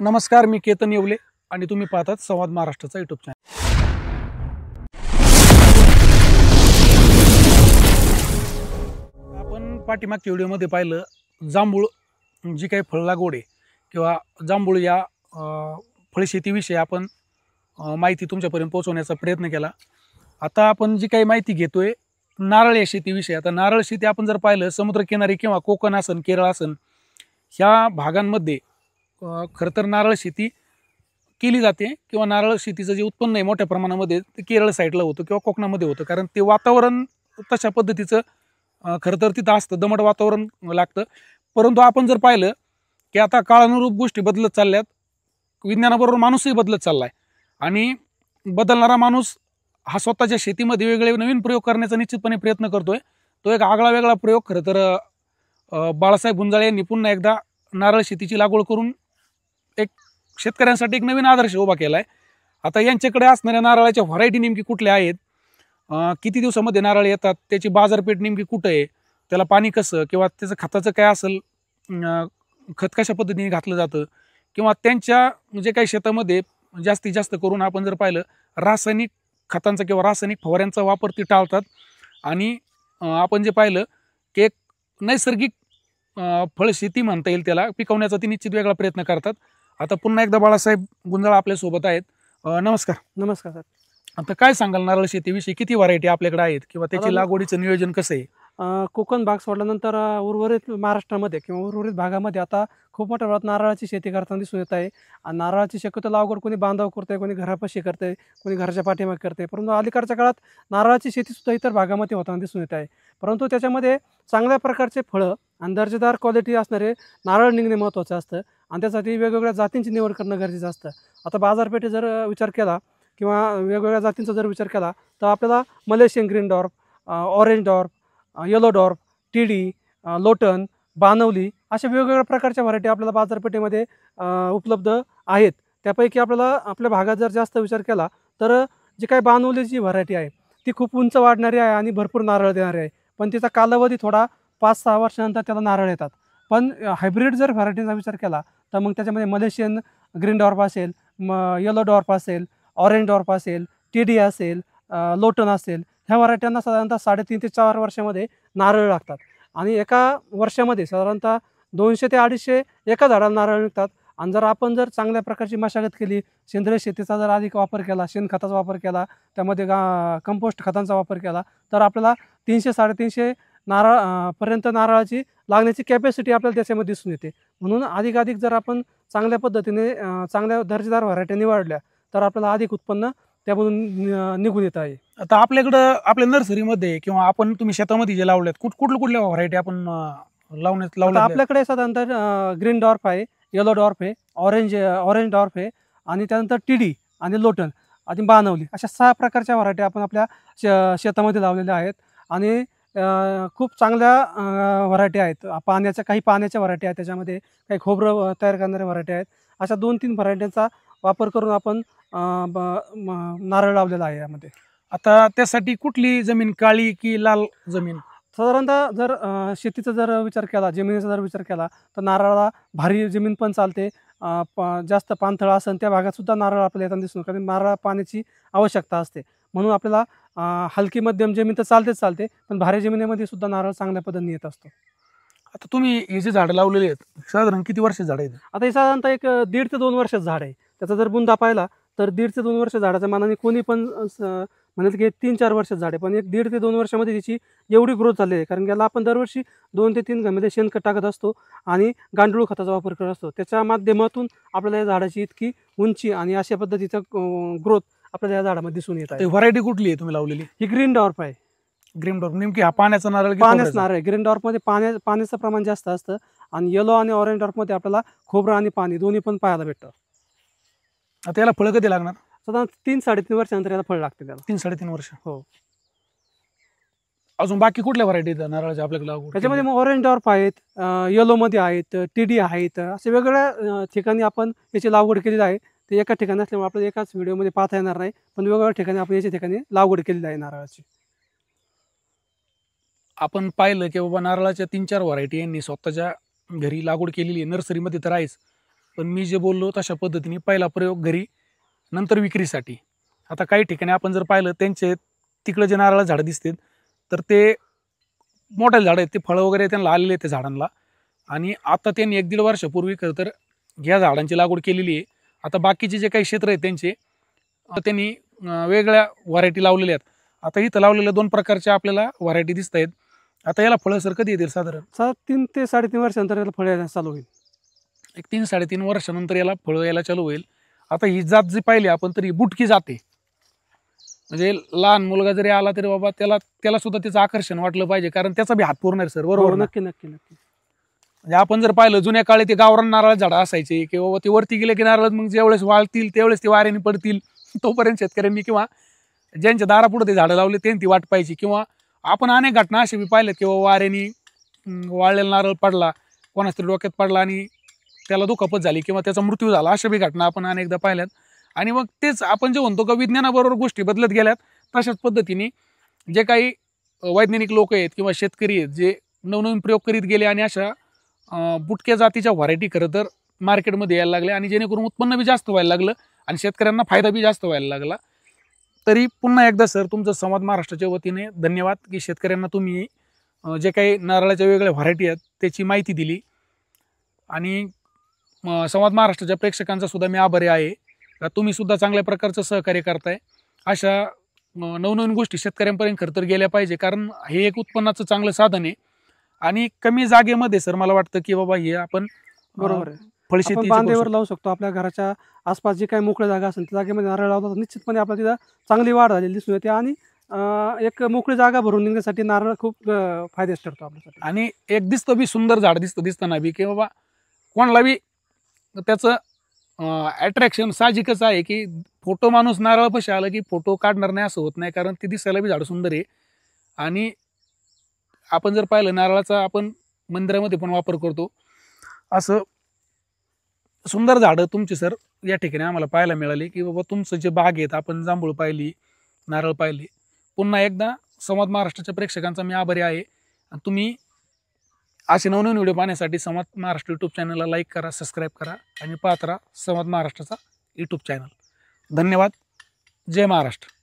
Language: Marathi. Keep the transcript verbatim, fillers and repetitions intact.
नमस्कार, मी केतन येवले आणि तुम्ही पाहतात संवाद महाराष्ट्राचा यूट्यूब चॅनल। आपण पाठीमागच्या व्हिडिओमध्ये पाहिलं जांभूळ जी काही फळ लागवड आहे किंवा जांभूळ या फळशेतीविषयी आपण माहिती तुमच्यापर्यंत पोहोचवण्याचा प्रयत्न केला। आता आपण जी काही माहिती घेतोय नारळ या शेतीविषयी। आता नारळ शेती आपण जर पाहिलं समुद्रकिनारी किंवा कोकण असन केरळ असन ह्या भागांमध्ये खरं तर नारळ शेती केली जाते किंवा नारळ शेतीचं जे उत्पन्न आहे मोठ्या प्रमाणामध्ये ते केरळ साईडला होतं किंवा कोकणामध्ये होतं, कारण ते वातावरण तशा पद्धतीचं खरं तर तिथं असतं, दमट वातावरण लागतं। परंतु आपण जर पाहिलं की आता काळानुरूप गोष्टी बदलत चालल्यात, विज्ञानाबरोबर माणूसही बदलत चाललाय आणि बदलणारा माणूस हा स्वतःच्या शेतीमध्ये वेगळे नवीन प्रयोग करण्याचा निश्चितपणे प्रयत्न करतोय। तो एक आगळा वेगळा प्रयोग खरं तर बाळासाहेब गुंजाळे यांनी पुन्हा एकदा नारळ शेतीची लागवड करून एक शेतकऱ्यांसाठी एक नवीन आदर्श उभा केलाय। आता यांच्याकडे असणाऱ्या नारळाच्या व्हरायटी नेमकी कुठल्या आहेत, किती दिवसामध्ये नारळ येतात, त्याची बाजारपेठ नेमकी कुठं आहे, त्याला पाणी कसं किंवा त्याचं खताचं काय असेल, खत कशा पद्धतीने घातलं जातं, किंवा त्यांच्या जे काही शेतामध्ये जास्तीत जास्त करून आपण जर पाहिलं रासायनिक खतांचा किंवा रासायनिक फवाऱ्यांचा वापर ते टाळतात आणि आपण जे पाहिलं की एक नैसर्गिक फळशेती म्हणता येईल त्याला पिकवण्याचा ते निश्चित वेगळा प्रयत्न करतात। आता पुन्हा एकदा बाळासाहेब गुंजाळ आपल्या सोबत आहेत। नमस्कार। नमस्कार सर। आता काय सांगाल नारळ शेतीविषयी, किती व्हरायटी आपल्याकडे आहेत किंवा त्याची लागवडीचं नियोजन कसं आहे? कोकण भाग सोडल्यानंतर उर्वरित महाराष्ट्रामध्ये किंवा उर्वरित भागामध्ये आता खूप मोठ्या प्रमाणात नारळाची शेती करताना दिसून येत आहे। आणि नारळाची शक्यतो लागवड कोणी बांधाव करतंय, कोणी घरापाशी करतंय, कोणी घराच्या पाठीमागे करते, परंतु अलीकडच्या काळात नारळाची शेती सुद्धा इतर भागामध्ये होताना दिसून येत आहे। परंतु त्याच्यामध्ये चांगल्या प्रकारचे फळं आणि दर्जेदार क्वालिटी असणारे नारळ निघणे महत्त्वाचं असतं आणि त्यासाठी वेगवेगळ्या जातींची निवड करणं गरजेचं असतं। आता बाजारपेठे जर विचार केला किंवा वेगवेगळ्या जातींचा जर विचार केला तर आपल्याला Malaysian green dwarf, orange dwarf, yellow dwarf, T D, लोटन, बानवली अशा वेगवेगळ्या प्रकारच्या व्हरायटी आपल्याला बाजारपेठेमध्ये उपलब्ध आहेत। त्यापैकी आपल्याला आपल्या भागात जर जास्त विचार केला तर जी काही बानवलीची व्हरायटी आहे ती खूप उंच वाढणारी आहे आणि भरपूर नारळ देणारी आहे, पण तिचा कालावधी थोडा पाच सहा वर्षानंतर त्याला नारळ येतात। पण हायब्रिड जर व्हरायटीचा विचार केला तर मग त्याच्यामध्ये मलेशियन ग्रीन डॉर्फ असेल, म येलो डॉर्फ असेल, ऑरेंज डॉर्फ असेल, टी डी असेल, लोटन असेल, ह्या व्हरायट्यांना साधारणतः साडेतीन ते चार वर्षामध्ये नारळ लागतात आणि एका वर्षामध्ये साधारणतः दोनशे ते अडीचशे एका झाडाला नारळ निघतात। आणि जर आपण जर चांगल्या प्रकारची मशागत केली, सेंद्रिय शेतीचा जर अधिक वापर केला, शेणखताचा वापर केला, त्यामध्ये गा कंपोस्ट खतांचा वापर केला तर आपल्याला तीनशे साडेतीनशे नारळ पर्यंत नारळाची लागण्याची कॅपॅसिटी आपल्याला त्याच्यामध्ये दिसून येते। म्हणून अधिकाधिक जर आपण चांगल्या पद्धतीने चांगल्या दर्जेदार व्हरायटी निवडल्या तर आपल्याला अधिक उत्पन्न त्यामधून निघून येत आहे। आता आपल्याकडं आपल्या नर्सरीमध्ये किंवा आपण तुम्ही शेतामध्ये जे लावल्यात कुठ कुठल्या कुठल्या व्हरायटी आपण लावण्यात लावल्या? आपल्याकडे साधारणतः ग्रीन डॉर्फ आहे, येलो डॉर्फ आहे, ऑरेंज ऑरेंज डॉर्फ आहे आणि त्यानंतर टी डी आणि लोटन आणि बानवली अशा सहा प्रकारच्या व्हरायटी आपण आपल्या शे शेतामध्ये लावलेल्या आहेत। आणि खूप चांगल्या व्हरायटी आहेत। पाण्याच्या काही पाण्याच्या व्हरायटी आहेत, त्याच्यामध्ये काही खोबरं तयार करणाऱ्या व्हरायटी आहेत। अशा दोन तीन व्हरायटींचा वापर करून आपण नारळ लावलेला आहे यामध्ये। आता त्यासाठी कुठली जमीन, काळी की लाल जमीन? साधारणतः जर शेतीचा जर विचार केला, जमिनीचा जर विचार केला तर नारळाला भारी जमीन पण चालते, जास्त पाणथळ असेल त्या भागात सुद्धा नारळ आपल्याला येताना दिसून, कारण नारळ पाण्याची आवश्यकता असते। म्हणून आपल्याला हलकी मध्यम जमीन तर चालतेच चालते, पण भारी जमिनीमध्ये सुद्धा नारळ चांगल्या पद्धतीने येत असतो। आता तुम्ही हे जे झाडं लावलेली आहेत साधारण किती वर्ष झाड आहेत? आता हे साधारणतः एक दीड ते दोन वर्षाचं झाड आहे। त्याचा जर बुंदा पाहिला तर दीड ते दोन वर्ष झाडाच्या मानाने कोणी पण म्हणेल की तीन चार वर्षाचं झाड आहे, पण एक दीड ते दोन वर्षामध्ये त्याची एवढी ग्रोथ झाली आहे, कारण याला आपण दरवर्षी दोन ते तीन घामध्ये शेणखत टाकत असतो आणि गांडूळ खताचा वापर करत असतो। त्याच्या माध्यमातून आपल्याला या झाडाची इतकी उंची आणि अशा पद्धतीचा ग्रोथ आपल्याला या झाडामध्ये दिसून येत आहे। व्हरायटी कुठली आहे तुम्ही लावलेली? ही ग्रीन डॉर्फ आहे। ग्रीन डॉर्फ नेमकी हा पाण्याचा नारळ? पाण्याचा नारळ आहे। ग्रीन डॉर्फमध्ये पाण्या पाण्याचं प्रमाण जास्त असतं आणि येलो आणि ऑरेंज डॉर्फमध्ये आपल्याला खोबरं आणि पाणी दोन्ही पण पाहायला भेटतं। आता याला फळं कधी लागणार? साधारण तीन साडेतीन वर्षानंतर याला फळ लागते त्याला। तीन साडेतीन वर्ष? हो। अजून बाकी कुठल्या व्हरायटी आहेत नारळाच्या आपल्याकडे? त्याच्यामध्ये मग ऑरेंज डॉर्फ आहेत, येलोमध्ये आहेत, टी डी आहेत, असे वेगवेगळ्या ठिकाणी आपण याची लागवड केलेली आहे। ते एका ठिकाणी असल्यामुळे आपल्याला एकाच व्हिडिओमध्ये पाहता येणार नाही, पण वेगवेगळ्या ठिकाणी आपण याच्या ठिकाणी लागवड केलेली आहे नारळाची। आपण पाहिलं की बाबा नारळाच्या तीन चार व्हरायटी यांनी स्वतःच्या घरी लागवड केलेली आहे, नर्सरीमध्ये तर आहेच, पण मी जे बोललो तशा पद्धतीने पहिला प्रयोग घरी, नंतर विक्रीसाठी. आता काही ठिकाणी आपण जर पाहिलं त्यांचे तिकडे जे नारळ झाडं दिसतात तर ते मोठे झाडं आहेत, ते फळं वगैरे त्यांना आलेले आहेत त्या झाडांना. आणि आता त्यांनी एक दीड वर्षापूर्वी खरं तर ह्या झाडांची लागवड केलेली आहे. आता बाकीचे जे काही क्षेत्र आहेत त्यांचे त्यांनी वेगळ्या व्हरायटी लावलेल्या आहेत. आता इथं लावलेल्या दोन प्रकारच्या आपल्याला व्हरायटी दिसत आहेत. आता याला फळं सर कधी येतील साधारण? सात तीन ते साडेतीन वर्षानंतर याला फळ यायला चालू होईल. एक तीन साडेतीन वर्षानंतर याला फळं यायला चालू होईल. आता ही जात जी पाहिली आपण तर ही बुटकी जाते, म्हणजे लहान मुलगा जरी आला तरी बाबा त्याला त्याला सुद्धा त्याचं आकर्षण वाटलं पाहिजे, कारण त्याचा बी हात पुरणार सर, बरोबर ना? नक्की नक्की नक्की. म्हणजे आपण जर पाहिलं जुन्या काळी ते गावरान नारळ झाडं असायचे की बाबा ते वरती गेले की नारळ मग ज्यावेळेस वाळतील त्यावेळेस ते वाऱ्याने पडतील, तोपर्यंत शेतकऱ्यांनी किंवा ज्यांच्या दारापुढे ते झाडं लावले त्यांनी ती वाट पाहिजे. किंवा आपण अनेक घटना असे बी पाहिल्यात किंवा वाऱ्याने वाळलेला नारळ पडला, कोणाच तरी डोक्यात पडला आणि त्याला दुखापत झाली किंवा त्याचा मृत्यू झाला, अशा बी घटना आपण अनेकदा पाहिल्यात. आणि मग तेच आपण जे म्हणतो का विज्ञानाबरोबर गोष्टी बदलत गेल्यात, तशाच पद्धतीने जे काही वैज्ञानिक लोक आहेत किंवा शेतकरी आहेत जे नवनवीन प्रयोग करीत गेले आणि अशा बुटक्या जातीच्या व्हरायटी खरं तर मार्केटमध्ये यायला लागल्या, आणि जेणेकरून उत्पन्न बी जास्त व्हायला लागलं आणि शेतकऱ्यांना फायदा बी जास्त व्हायला लागला. तरी पुन्हा एकदा सर तुमचं संवाद महाराष्ट्राच्या वतीने धन्यवाद की शेतकऱ्यांना तुम्ही जे काही नारळाच्या वेगवेगळ्या व्हरायटी आहेत त्याची माहिती दिली. आणि संवाद महाराष्ट्राच्या प्रेक्षकांचा सुद्धा मी आभारी आहे का तुम्ही सुद्धा चांगल्या प्रकारचं सहकार्य करताय. अशा नवनवीन गोष्टी शेतकऱ्यांपर्यंत खरं तर गेल्या पाहिजे, कारण हे एक उत्पन्नाचं चांगलं साधन आहे. आणि कमी जागेमध्ये सर मला वाटतं की बाबा हे आपण बरोबर आहे, फळशेती बांधेवर लावू शकतो. आपल्या घराच्या आसपास जी काही मोकळी जागा असेल त्या जागेमध्ये नारळ लावतात, निश्चितपणे आपल्याला तिथं चांगली वाढ झालेली दिसून येते. आणि एक मोकळी जागा भरून निघण्यासाठी नारळ खूप फायदेशीर ठरतो आपल्यासाठी. आणि एक दिसतं बी सुंदर झाड दिसतं दिसताना बी की बाबा कोणाला बी त्याचं अट्रॅक्शन साहजिकच आहे की फोटो माणूस नारळापाशी आलं की फोटो काढणार नाही असं होत नाही, कारण ते दिसायला बी झाड सुंदर आहे. आणि आपण जर पाहिलं नारळाचा आपण मंदिरामध्ये पण वापर करतो, असं सुंदर झाडं तुमची सर या ठिकाणी आम्हाला पाहायला मिळाली की बाबा तुमचं जे बाग आहेत, आपण जांभूळ पाहिली, नारळ पाहिली. पुन्हा एकदा संवाद महाराष्ट्राच्या प्रेक्षकांचा मी आभारी आहे. तुम्ही असे नवनवीन व्हिडिओ पाहण्यासाठी संवाद महाराष्ट्र यूट्यूब चॅनलला लाईक करा, सबस्क्राईब करा आणि पाहत राहा संवाद महाराष्ट्राचा यूट्यूब चॅनल. धन्यवाद. जय महाराष्ट्र.